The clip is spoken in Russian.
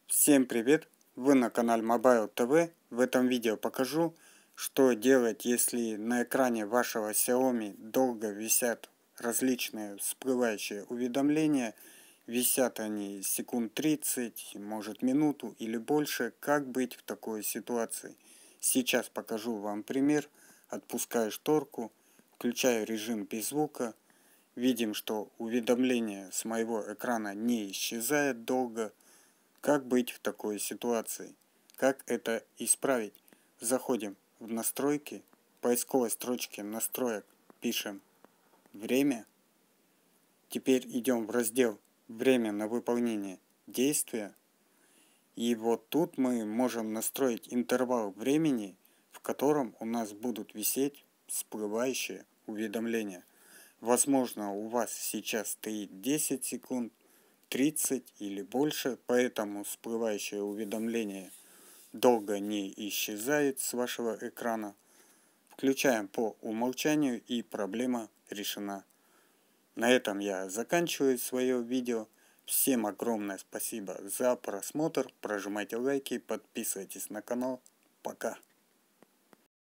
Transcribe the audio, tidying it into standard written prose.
Всем привет! Вы на канале Mobile TV. В этом видео покажу, что делать, если на экране вашего Xiaomi долго висят различные всплывающие уведомления. Висят они секунд 30, может минуту или больше. Как быть в такой ситуации? Сейчас покажу вам пример. Отпускаю шторку, включаю режим без звука. Видим, что уведомление с моего экрана не исчезает долго. Как быть в такой ситуации? Как это исправить? Заходим в настройки, в поисковой строчке настроек пишем время. Теперь идем в раздел «Время на выполнение действия». И вот тут мы можем настроить интервал времени, в котором у нас будут висеть всплывающие уведомления. Возможно, у вас сейчас стоит 10 секунд, 30 или больше, поэтому всплывающее уведомление долго не исчезает с вашего экрана. Включаем по умолчанию, и проблема решена. На этом я заканчиваю свое видео. Всем огромное спасибо за просмотр. Прожимайте лайки, подписывайтесь на канал. Пока.